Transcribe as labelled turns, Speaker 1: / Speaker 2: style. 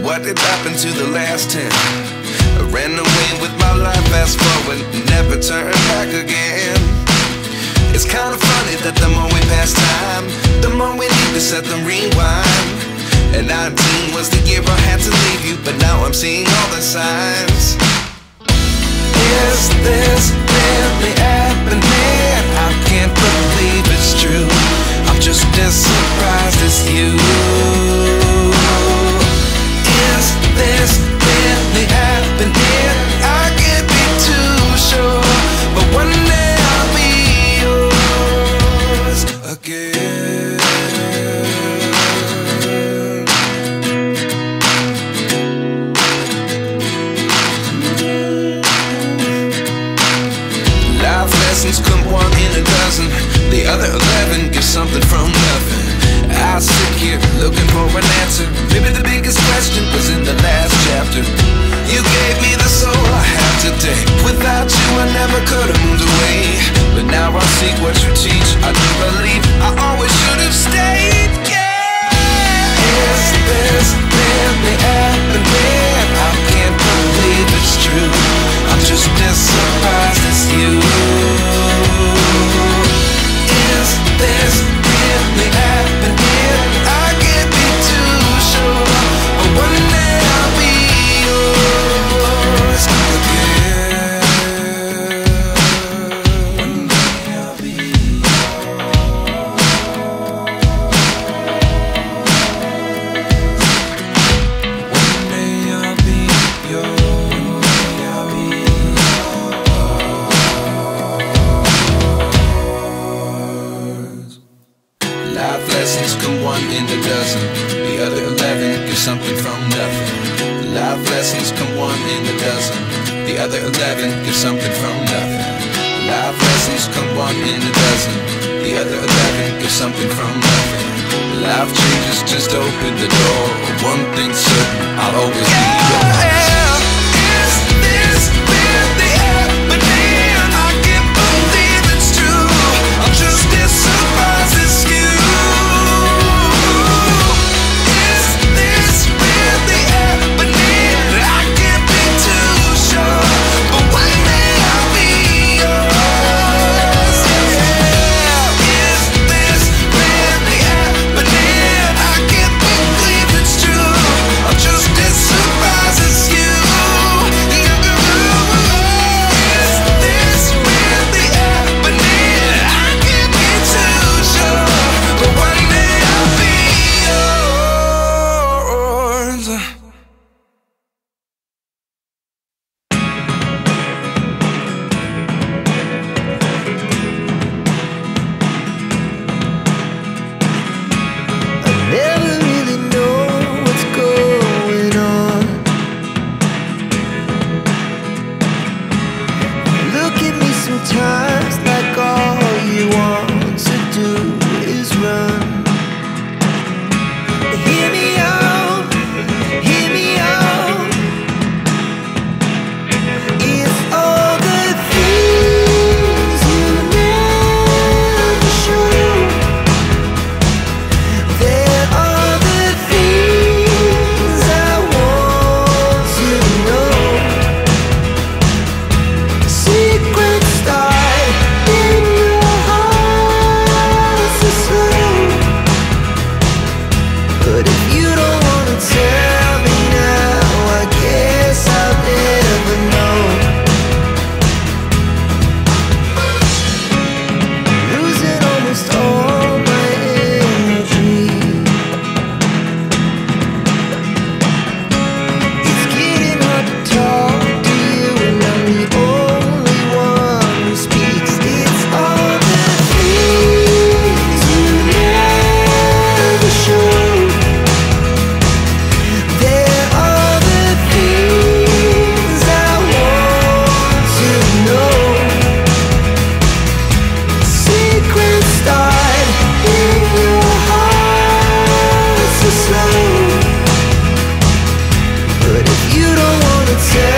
Speaker 1: what did happen to the last 10? I ran away with my life, fast forward, never turn back again. It's kind of funny that the more we pass time, the more we need to set the rewind. And 19 was the year I had to leave you, but now I'm seeing all the signs. Is this really happening? I can't believe it's true. I'm just as surprised as you. Is this really happening? I can't be too sure, but one day I'll be yours again. Life lessons come one in a dozen, the other 11 get something from nothing. I sit here looking for an answer. Maybe the biggest question was in the last chapter. You gave me the soul I have today. Without you I never could have moved away. But now I see what you teach. I do believe I always should have stayed. Yeah. Is this really happening? I can't believe it's true. I'm just as surprised as you. Is this really happening? I can't be too sure, but one day I'll be yours again. One day I'll be One day I'll be yours. Life lessons come one in a dozen, the other 11 get something from nothing. Life lessons come one in a dozen, the other 11 get something from nothing. Life lessons come one in a dozen, the other 11 get something from nothing. Life changes just open the door. One thing's certain, I'll always be yours. Is this really happening? I can't believe it's true. I'm just as surprised as you. Is this really happening? I can't be too sure, but one day I'll be yours. Yeah. Is this really happening? I can't believe it's true. I'm just as surprised as you. Is this really happening? I can't be too sure, but one day I'll be yours.
Speaker 2: I never really know what's going on. Look at me sometimes like all you want to do is run. Hear me out, hear me out. If all the things you never show, there are the things I want to know. Secrets start in your heart so slow. But if you don't wanna tell me now, I guess I'll never know. Losing almost all my energy. It's getting hard to talk to you, and I'm the only one who speaks. It's all the things you never show. There are the things I want to know. Secrets start in your heart so slow. But if you don't wanna tell